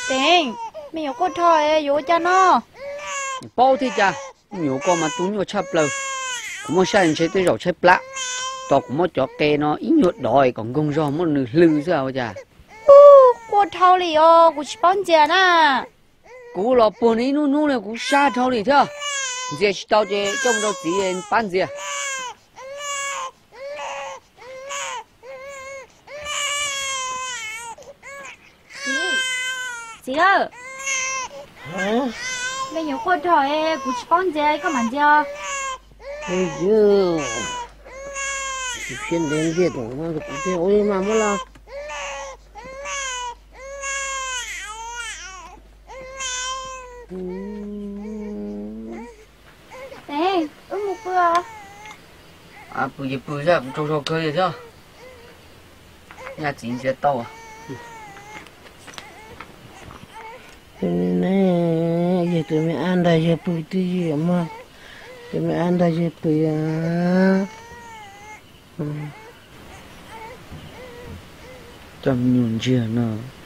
Tiền, mình có cô thôi, vô cho nó. bao thì cha nhiều con mà túi nhiều chắp lâu cũng muốn sai chế tới rồi chép lạ tao cũng muốn cho cây nó ít nhột đòi còn gông rò muốn lư lư sao cha Cô thâu lì ô, cô chỉ bán tiền à. cú lọ bồn ấy nu nu này cú xa thâu đi thôi giờ tao chơi trong đó chỉ bán gì Chị ơi. Hả? Mình có cô thôi, cô chỉ bán tiền, có mang chưa? Ôi dư phiên đến việc của nó cũng thế ôi mà mất lo Tiền, một bữa. à bự ra trâu trâu cơ gì chứ nhà chính sẽ tao à thế nên này giờ tụi mày ăn đây giờ bự tí gì mà tụi mày ăn đây giờ bự à trong nhún chia nó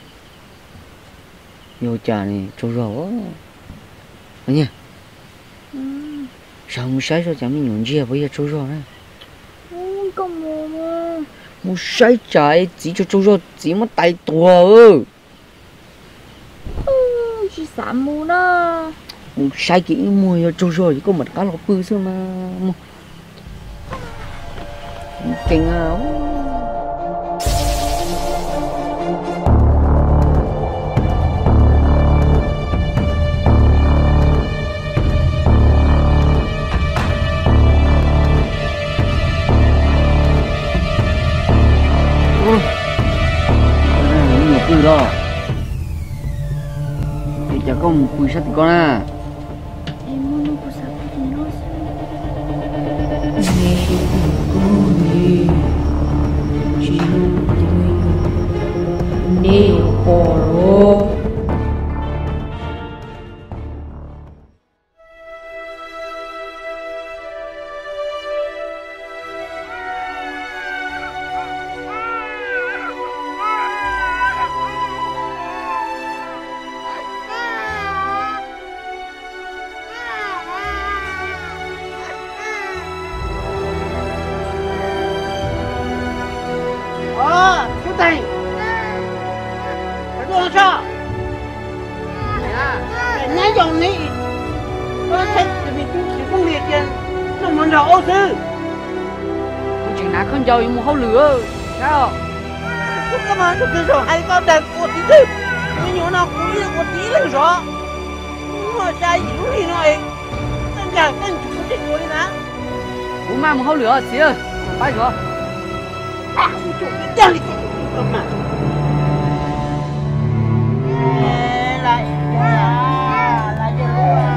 nhiều trà này trâu rau anh nhỉ sao không sai cho chẳng mình nhún chia bây giờ trâu rau này Không mua. một sai trái chỉ cho trâu rau chỉ mất tay tua Chỉ sắm mua nó. một sai kỹ mùi trâu rau chỉ có một cá lóc bự thôi mà kinh à từ đó thì chả có một cùi sắt con à Em muốn nó có sắp thì nó chú Thành ở đâu sao nãy giờ này tôi thấy tụi mình chú chỉ không liệt trên nó muốn đầu ô sư chuyện nào không giàu một hậu lửa sao chú cơ mà chú cứ rồi hay con đẹp của tí chứ nhưng nhỏ nào cũng như của tí là rõ mà trai gì lúc đi nói tân chàng tân chủ chết rồi nè bố mang một hậu lửa xí ơi bái rồi à chú biết chơi cơ mà lại lại cho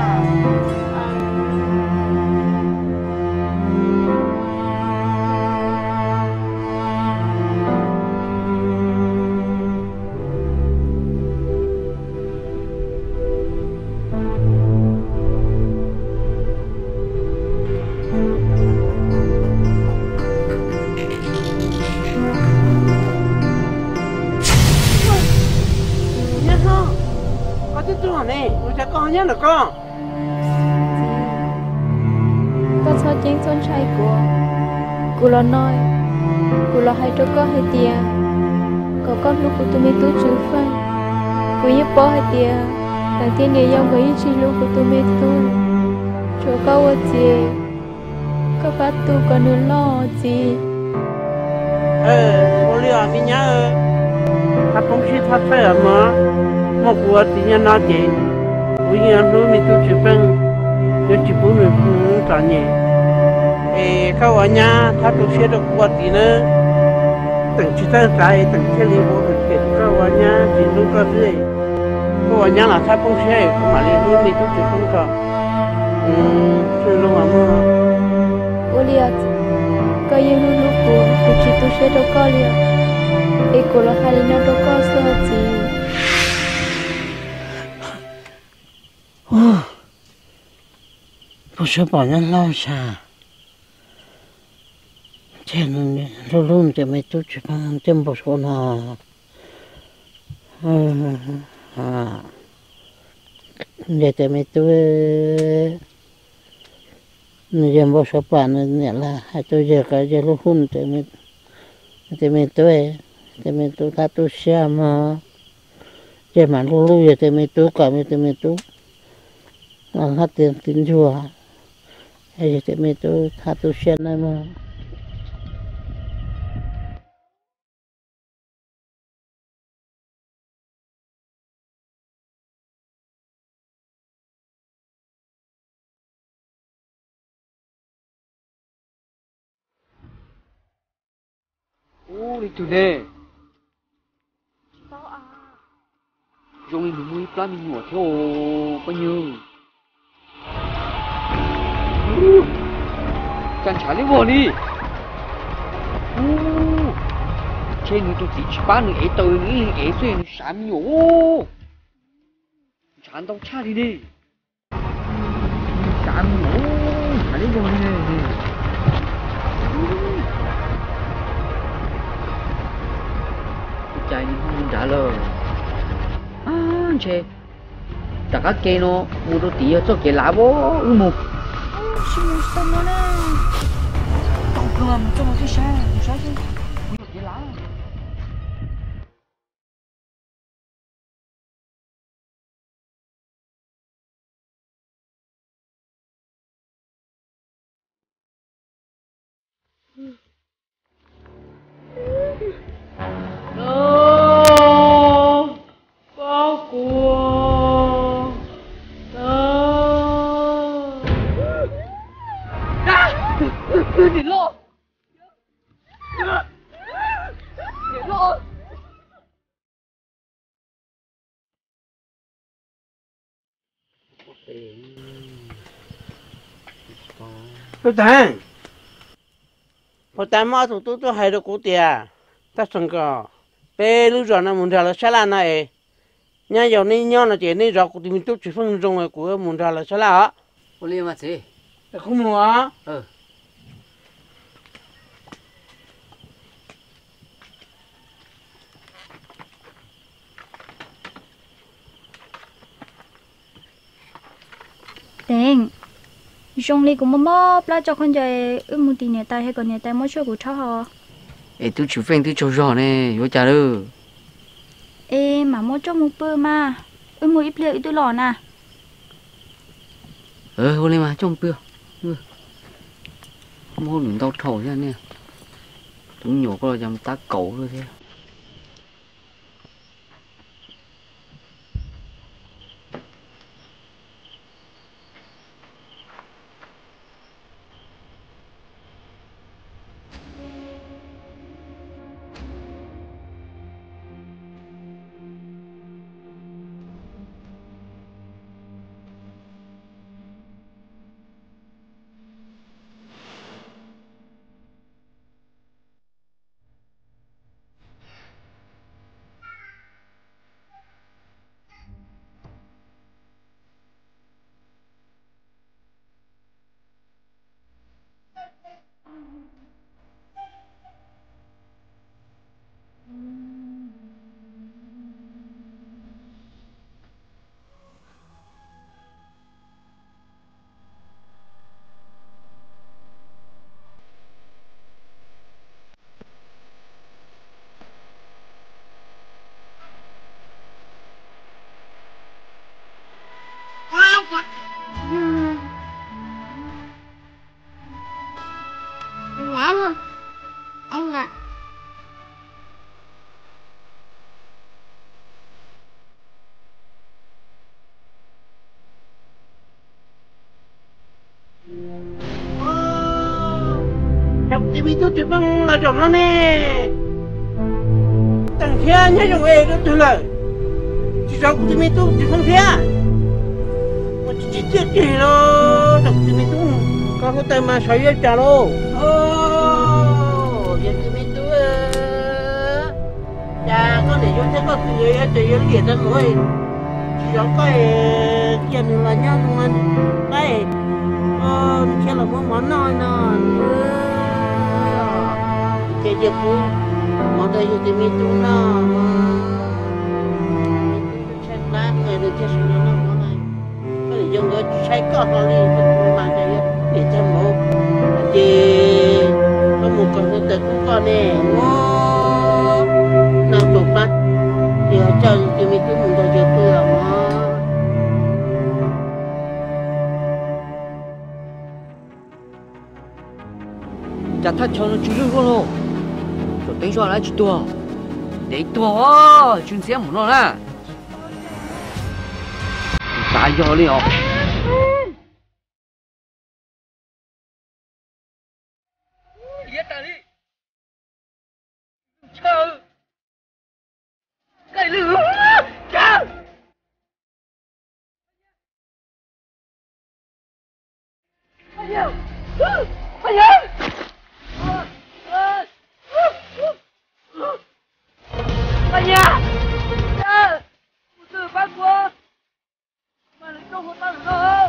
này, tôi sẽ con nhé được con. Con sao chén son trai của cô lo nói cô lo hay cho con hay tia có con lúc của tụi mình tu chữ phân cô nhớ bỏ hay tia đầu tiên này dòng với chỉ lúc của tụi mình tu cho câu ở gì có bắt tu còn nữa lo gì cô liều mình nhớ thắp không chỉ thắp phải mà một bữa thì nhân nói chị bây giờ nuôi mình tu chữ phân tôi chỉ muốn mình cũng trả nhẹ câu ở nhà thắp tu sẽ được bữa thì nữa từng chỉ thân trái từng cái lý bộ được kết câu ở nhà chỉ nuôi có gì câu ở nhà là thắp không sẽ không mà đi nuôi mình tu chữ không có chưa luôn mà mưa Oliat có yêu lúc của chỉ tu sẽ đâu có liền cô lo hay nó đâu có sợ gì tôi sẽ bỏ nhân lâu xa trên luôn luôn cho mấy chú chỉ bằng trên bộ số nào à giờ thì mình tôi giờ bao số bản này là hai tôi giờ cái giờ lúc hun thì mình tôi ta tôi xem mà giờ mà lúc lúc giờ thì mình tôi cả mình tôi làm hết tiền tiền chùa hay giờ thì mình tôi ta tôi xem này mà ô đi từ đây dùng mình mua plá mình nhổ theo bao nhiêu can trả lấy vô đi trên tôi chỉ bán được ấy từ những ấy xuyên sám nhổ chán tao cha đi đi sám nhổ trả lấy vô đi chạy đi không trả lời chế tất cả cái nó mua đồ tí cho cái lá bố mua xin xong rồi nè còn cơm cho một cái xe chứ mua cái lá đi lo tôi thằng hồi ta mà tôi hay được cố tiền ta xong cả bé lúc rồi nó muốn ra là sao là này nhà giàu này nhau là chuyện này rồi cũng mình tôi chỉ phân rong rồi của muốn ra là sao là ô liêm mà gì không mua Đèn trong ly cũng mò plá cho con chơi một tí nè tay hay còn nè tay mỗi chỗ của cháu họ ê tôi chịu phèn tôi cho rõ nè vô trả được ê mà mỗi chỗ một bữa mà một ít liệu tôi lò nè ô liêm mà trong bữa không hôn đừng đau thầu thế nè tôi nhổ có là dòng tá cẩu thôi thế TV tôi chỉ bằng là chồng nó nè thằng kia nhớ chồng ấy nó từ lời chỉ sao TV tôi chỉ không kia mà chỉ tiếc gì lo thằng TV tôi có cái tay mà sấy ra trả lo giờ TV tôi cha có để cho thế có người ấy thì nó hiện ra rồi chỉ sao cái tiền là nhau mà cái kia là món nói cái gì cũng mà đây thì mình tu na mà này được chia sẻ nó món này cái gì dùng người sai có họ đi mà cái gì để cho một chị có một con nó tự cũng con nè nào chụp mắt thì cho chị mình cũng muốn cho chị tôi là mà chả thắt cho nó chú lưng con rồi tính cho lại chú tua để tua chúng sẽ muốn nó là tại do đi học cái lửa cha anh ơi anh ơi anh ơi cha một từ bác quá mà lại không có tao được đâu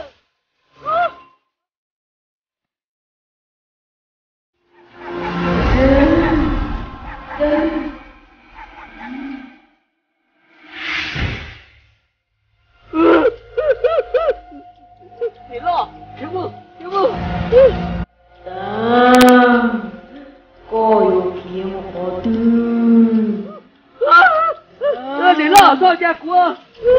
别了，别不，别不。có yêu kiếm có tư. Để lo sao cha của.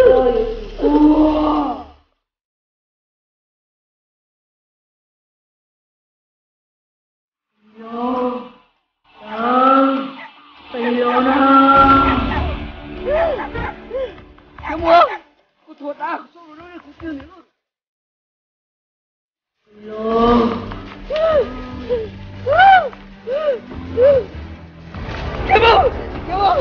Kiếm mua, cô thuộc đã, sao nó nói không kêu nữa. Kiếm ơi! Kiếm ơi!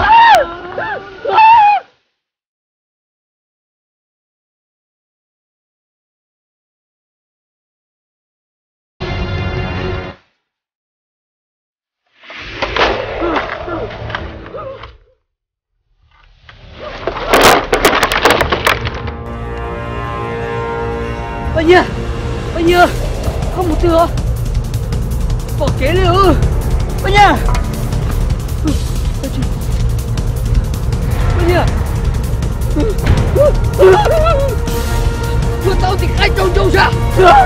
Bao nhiêu? Không một thừa. Bỏ kế đi ư? Bao nhiêu? Bao nhiêu? Vừa tao thì khai trông trông sao?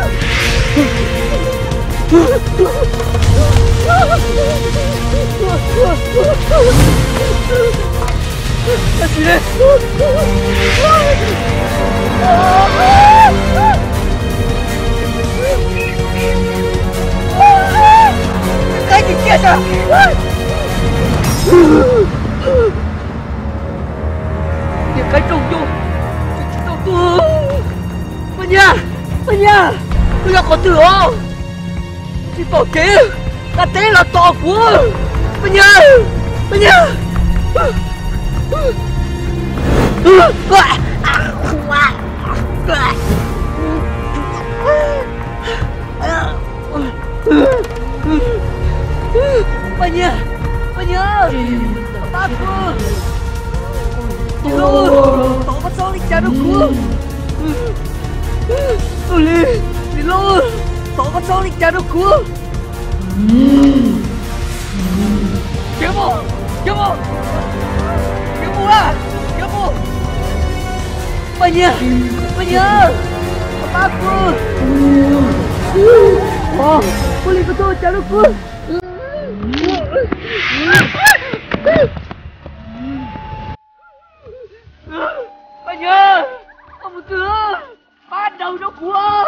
Cái gì đây? Cái gì kia sao? Những cái trông vô chỉ tao tu Mà nha tôi là có tử không? Chỉ bỏ kế là thế là to của Mà nha Bà nhớ Bà cô Đi luôn Tỏ bắt gió đi cha đâu cô Đi luôn Tỏ bắt gió đi cha đâu cô Kiếm bộ Bà nhớ Bà cô Boleh betul cara ku. Bây giờ không một thứ ban đầu nó của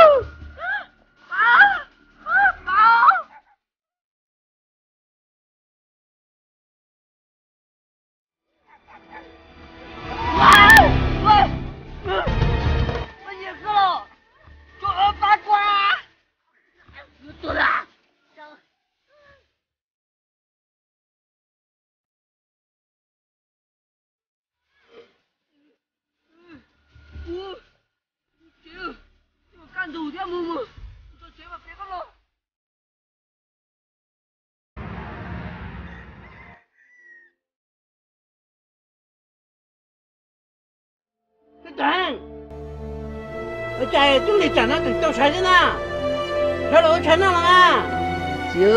dù theo mù tôi chế vào phía con lô cái thằng ở chạy chúng đi chẳng nó từng tao sai thế nào sao đâu chán nào mà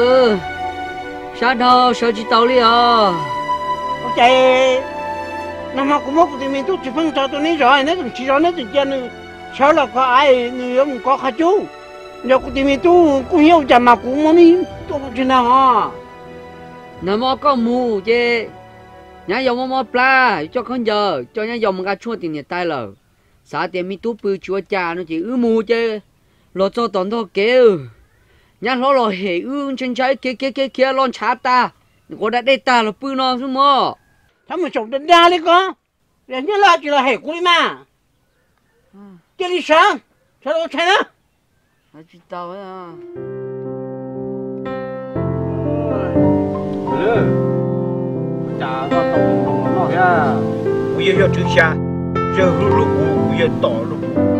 chưa sao đâu sao chỉ tao đi à ở chạy nó mà cũng mất thì mình tôi chỉ phân cho tôi ní rồi nó chỉ cho nó tự nhiên nữa sau là có ai nữa không có khá chú giờ thì mình tôi cũng hiểu chả mà cũng muốn đi tôi không chịu nào hả nó mà có mù chứ nhà dòng mà pla cho con giờ cho nhà dòng cái chua tiền nhiệt tay lờ xã tiền mi tú bự chúa cha nó chỉ mù chứ lo cho tận thôi kêu nhà lo hệ trên trái kia lon chả ta có đã đây ta là bự nó xuống mò thằng mình chồng đến ra đi con để nhớ là chỉ là hệ của đi mà cái đi sáng sao đâu thấy nữa chỉ tao ấy à chả có tông nó nha bây giờ chữ xa giờ lúc bây giờ tỏ lúc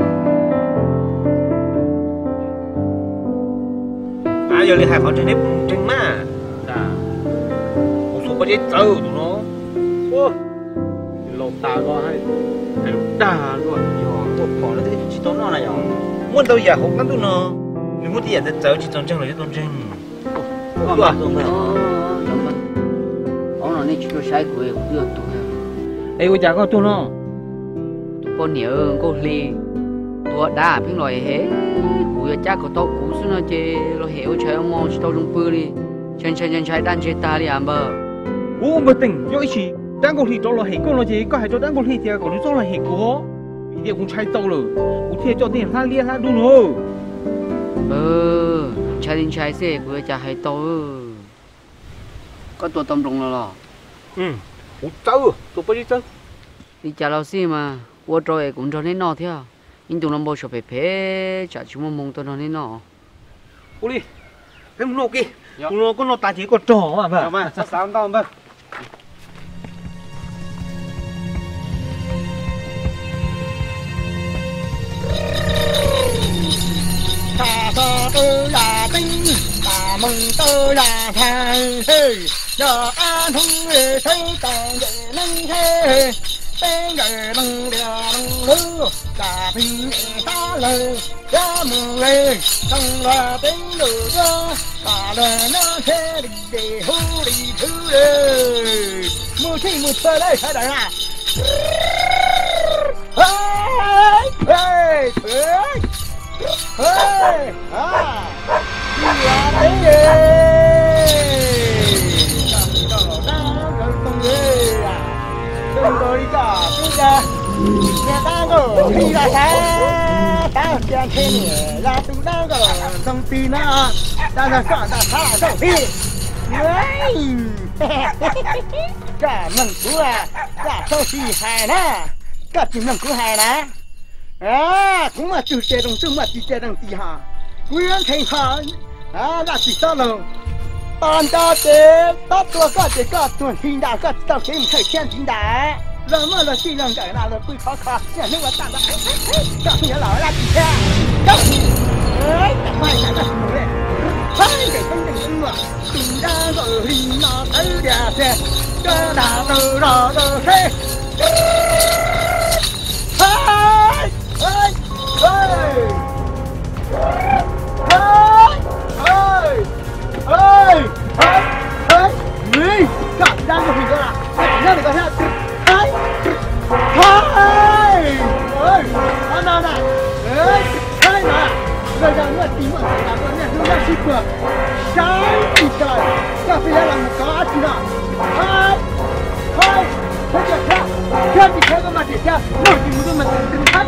giờ đi hải phòng trên trên mà một số có chết tàu tụi nó lồng ta có hay đà luôn một phỏ nó thấy chỉ tao nó này nhở muốn tao giờ không cắn tụi nó mình muốn thì giờ tao chỉ tao chân là tao chân có mà tụi nó ông nói này chưa sai của em chưa tụi ê cô chả có tụi nó tụi con nhớ cô li tụi đã phiên loại hết của cha của tao cũ xưa nó chơi lo hiểu chơi ông mong tao dùng bự đi chân trái đan chơi ta đi à bờ ô mà tỉnh do ý đang có thì tao là hệ con nó chứ có hay cho đang có thì còn nó là hệ của vì điều cũng trái tao rồi cũng thiệt cho tiền tha liên tha đúng rồi trái xe của cha hay tao có tụi tôm rồng rồi ủa tao tụi bao nhiêu tao đi cha lao xí mà qua rồi cũng cho nên nọ theo nhưng tụi nó bao giờ phải phê chả chúng mong tụi nó nên nọ ô đi em nó kì nó có nó ta chỉ có trò mà sao sáng tao mà ta tơ là tinh ta mừng tơ là thang hey giờ an hùng về thấy tàng để nâng thế tên để nâng đèo nâng lư ta bình ta lời ra mừng lên trong là tên lửa ra ta lời nó thế đi để hú đi thứ đây mưa thi mưa chơi đây phải đấy à hey hey đi là đấy đừng có đi cả cứ ra nhà ta có đi ra ta tiền thế này ra chúng ta có thông tin á ta là sợ ta thả thông tin đấy cả mừng cú à cả sau khi hài nè cả chỉ mừng cú hài nè cũng mà chủ chế đồng chung mà chủ chế đồng tỷ hà quý anh thành khởi là chỉ sao rồi toàn ta chế tất cả các chế các tuần hình đã các tàu chế một thời gian chính đã rồi mà là chỉ làm cái nào là vui khó khó nhà nước là tạm đã các nhà lão là chỉ theo các ấy chẳng phải là các người đấy hai cái không thể nhưng mà chúng ta rồi hình nó thấy đẹp đẹp cho đã từ đó từ thế đang một hình đó là nhớ được cái hai anh nào này hai mà bây giờ nó tìm ở cả con này nó ra ship rồi trái thì trời cà phê là một cá chứ nào hai thế chưa theo thì theo cái mặt để theo nổi thì một cái mặt từng thấy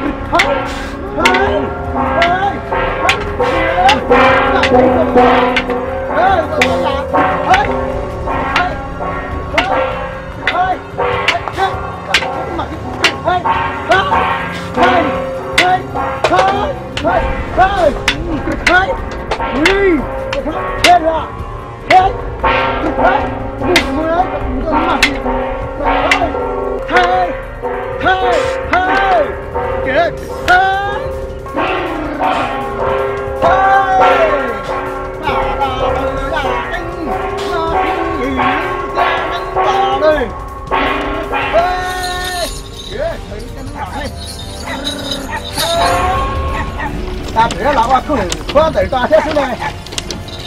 ta để nó lọt qua có thể ta thế xuống đây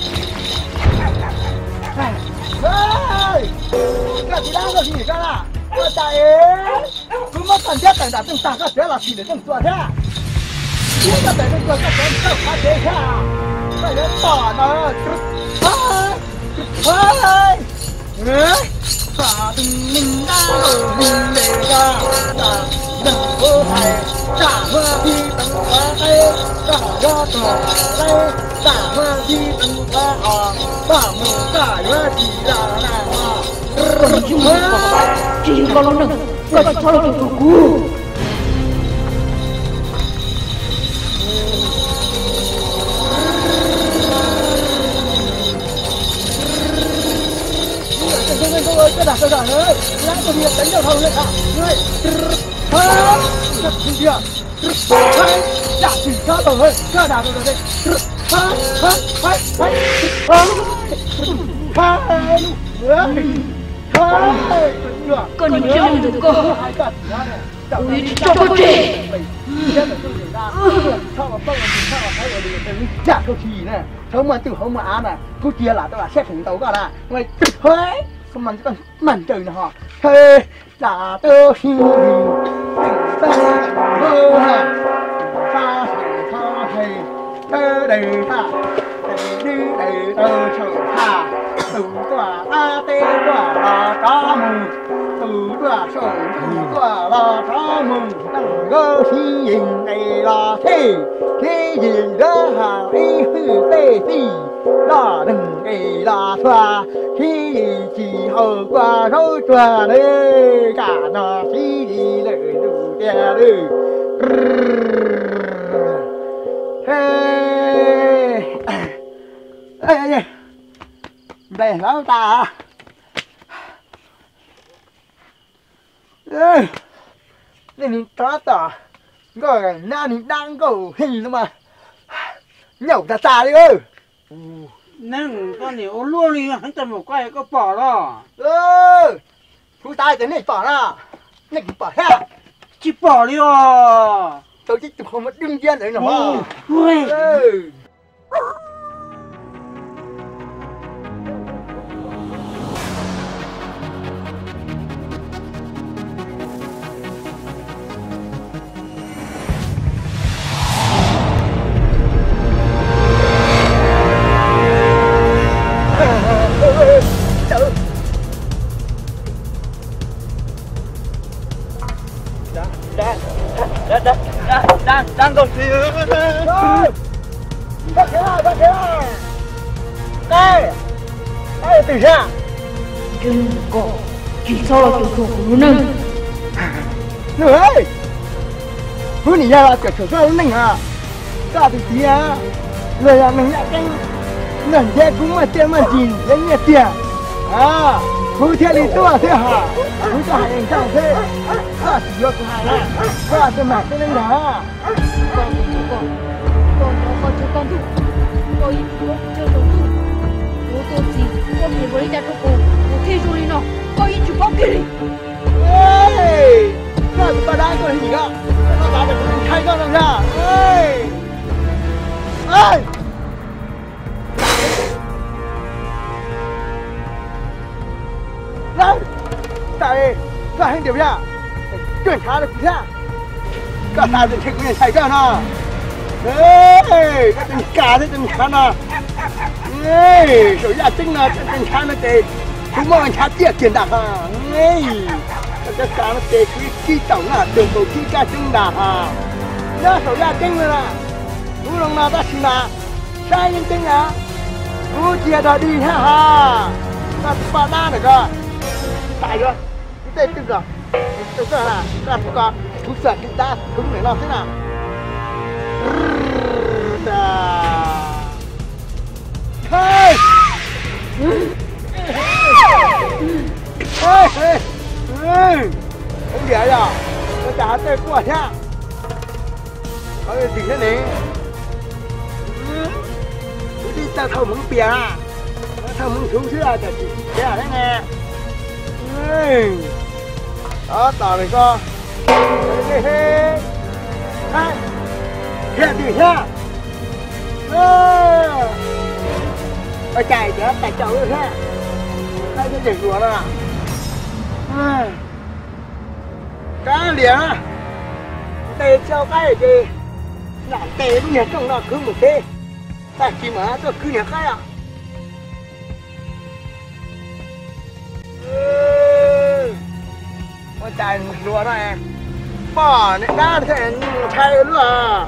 cái gì đang có gì cả 我大爷，怎么咱家等着等大个学了，心里正做着。这个等着做个等到他这下，那人打呢，哎，啥的领导领那个，能不还？啥么的等我哎，啥个等来，啥么的等我啊，啥么啥月的啦啊。 Chỉ có lúc nâng, có chỉ cho được của cô. Cái đạp ơi, lát tôi việc đánh giao thông lên hả? Ngươi, rất không kìa. Đạp thì sao rồi, cái đạp rồi đây. Con đi chơi được cô. Ui, cho cô chị. Dạ cô chị nè, không mà từ hôm mà á nè, cô chia là tôi là xếp hình tàu cả nè, mày thuế, không mà con mặn trời nè họ, thuê là tôi xin ta mơ hà, ta hay, tơ đầy ta, đi đầy tơ chờ ta, từ tòa a tê tòa là cá mù. Từ tòa sông từ tòa là cá mừng đằng gơ thi hình này là thế gì đó hà ý hư tê thi là đừng này là tòa thi gì chỉ hờ qua rối tòa đây cả nó thi gì lợi đủ đè đi đây lão ta nên ta tỏ gọi na thì đang cầu hình nữa mà nhậu ta đi ơi nên con này ô luôn đi hắn tầm một quay có bỏ đó chú ta tới này bỏ ra này bỏ ha chỉ bỏ đi à tôi chỉ không mất đương nhiên đấy mà ui đang còn gì bắt thế đây từ ra Đừng có, chỉ sau là kiểu của cô nâng. nữa ơi cứ nỉ ra là kiểu sao mình à ra từ tí à lời là mình đã canh lần thế cũng mà tiền mà gì lấy nhiệt tiền à cứ thế đi tôi thế hả cứ cho hai anh chàng thế ra chỉ được hai này ra tôi mặc cái này là Con thúc cô ý chú chưa đúng thúc bố tôi gì con nhìn với cha cho cô bố thi rồi đi nó cô ý chú bóc kia đi ê ra bà đang còn gì đó nó bảo được mình thay con làm ra ê ê đây tại ra hình điều ra chuyển khá được ra cả ta được thịt mình xảy ra nó ê cái tình cả thế tình khá nó ê rồi ra chính là tình khá nó thì chúng mong khá tiết tiền đạt à ê cái cá nó thì khi tổng là đường cầu khi ca trưng đạt à nhớ rồi ra chính là cú lòng nào ta xin là sai nhưng chính là cú chia đòi đi ha ha ta ba na được rồi tại rồi cái tên tức rồi tức là ta còn cú sợ chúng ta cúng để lo thế nào hey hey hey không dễ rồi nó trả tên của nhá có gì thế này đi tao thâu mừng bìa thâu mừng xuống xưa cả chị thế à đấy nè đó tao này co hey hey hey hiện gì ha ở chạy chứ tại chỗ rồi ha đây cái chuyện của nó cá liền tê cho cái gì làm tê lúc nhà trong đó cứ một thế ta chỉ mà tôi cứ nhà cái à con trai lúa đó em bỏ này đã thế thay luôn à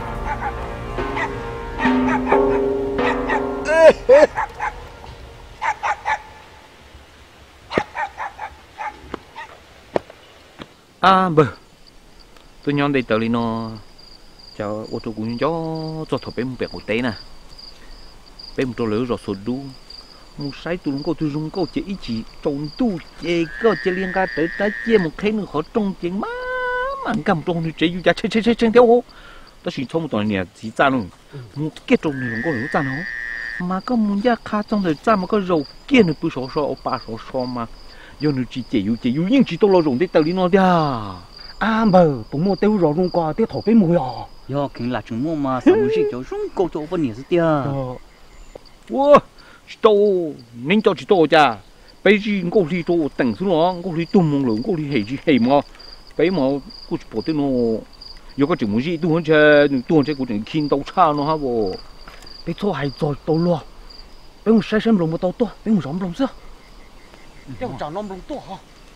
bờ tôi nhon đây tới nó cho ô tô cũng cho thổi bên bẹt một té nè bên một tô lửa rồi sụt đu một sai tôi cũng tôi dùng câu chỉ trồng tu chế có chế liên ca tới trái chế một thế nữa khó trồng chế má mang cầm trồng thì chế dù chế theo hố tôi chỉ trồng một tuần này chỉ ra luôn một cái trồng này cũng có lửa ra nó mà có muốn ra khá trong thời gian mà có rau kia nữa bữa sọ ba sọ mà do nó chỉ chế dù nhưng chỉ tôi lo dùng để tới nó đi bờ tụi mua tiêu rồi luôn qua tiêu thổi bên mùi à do kinh là chúng mua mà sao muốn cho chúng câu chỗ bên này thế wow tôi nên cho chỉ tôi cha bây giờ cô đi tôi tỉnh xuống nó cô đi tung mông lớn cô đi hề mà bây mà cô chỉ bỏ tên nó giờ có chuyện gì tôi hơn chơi cô chuyện kinh đấu cha nó hả bộ bây giờ hay rồi tôi lo bây giờ sai xem lồng một tàu to bây giờ lồng sao cái chảo nom lồng to hả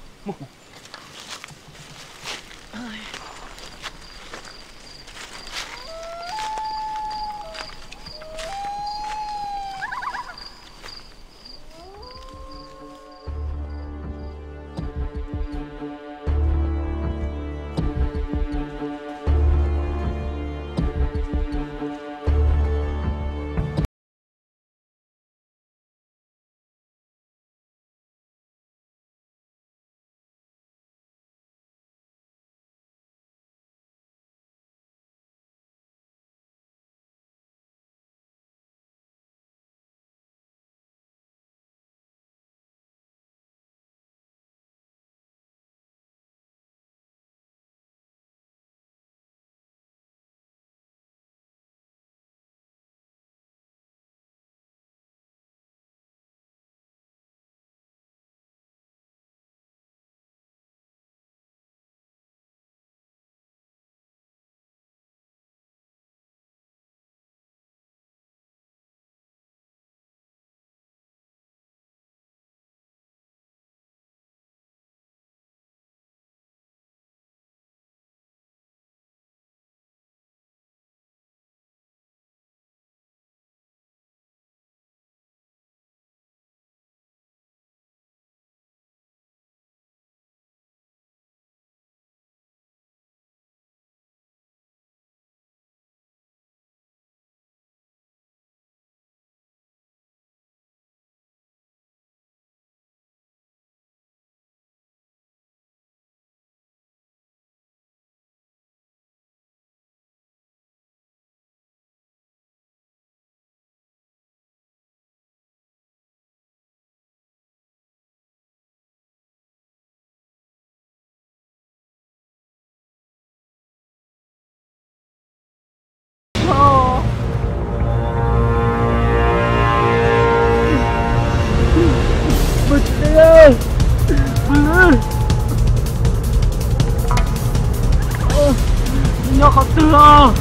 nó khó từ à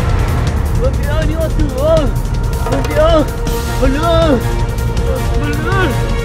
bên phía nó từ bên phía bên lửa